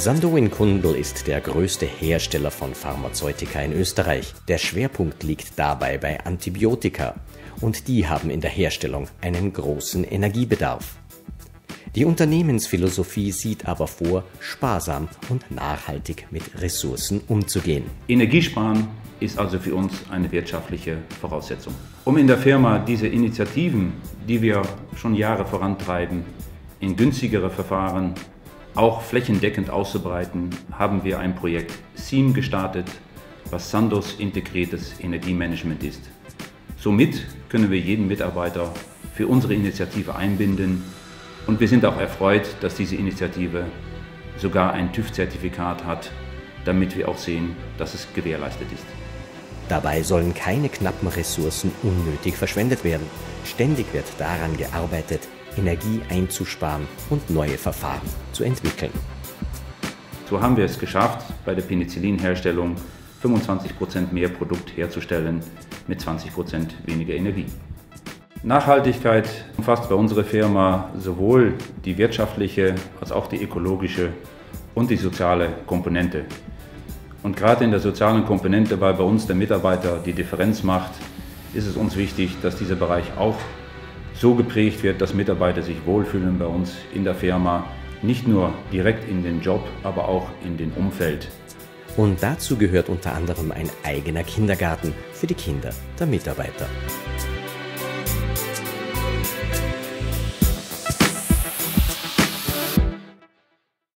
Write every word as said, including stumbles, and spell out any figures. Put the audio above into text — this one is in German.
Sandoz in Kundl ist der größte Hersteller von Pharmazeutika in Österreich. Der Schwerpunkt liegt dabei bei Antibiotika und die haben in der Herstellung einen großen Energiebedarf. Die Unternehmensphilosophie sieht aber vor, sparsam und nachhaltig mit Ressourcen umzugehen. Energiesparen ist also für uns eine wirtschaftliche Voraussetzung. Um in der Firma diese Initiativen, die wir schon Jahre vorantreiben, in günstigere Verfahren auch flächendeckend auszubreiten, haben wir ein Projekt S I M gestartet, was Sandoz integriertes Energiemanagement ist. Somit können wir jeden Mitarbeiter für unsere Initiative einbinden und wir sind auch erfreut, dass diese Initiative sogar ein TÜV-Zertifikat hat, damit wir auch sehen, dass es gewährleistet ist. Dabei sollen keine knappen Ressourcen unnötig verschwendet werden. Ständig wird daran gearbeitet, Energie einzusparen und neue Verfahren zu entwickeln. So haben wir es geschafft, bei der Penicillinherstellung fünfundzwanzig Prozent mehr Produkt herzustellen mit zwanzig Prozent weniger Energie. Nachhaltigkeit umfasst bei unserer Firma sowohl die wirtschaftliche als auch die ökologische und die soziale Komponente. Und gerade in der sozialen Komponente, weil bei uns der Mitarbeiter die Differenz macht, ist es uns wichtig, dass dieser Bereich auch so geprägt wird, dass Mitarbeiter sich wohlfühlen bei uns in der Firma, nicht nur direkt in den Job, aber auch in den Umfeld. Und dazu gehört unter anderem ein eigener Kindergarten für die Kinder der Mitarbeiter.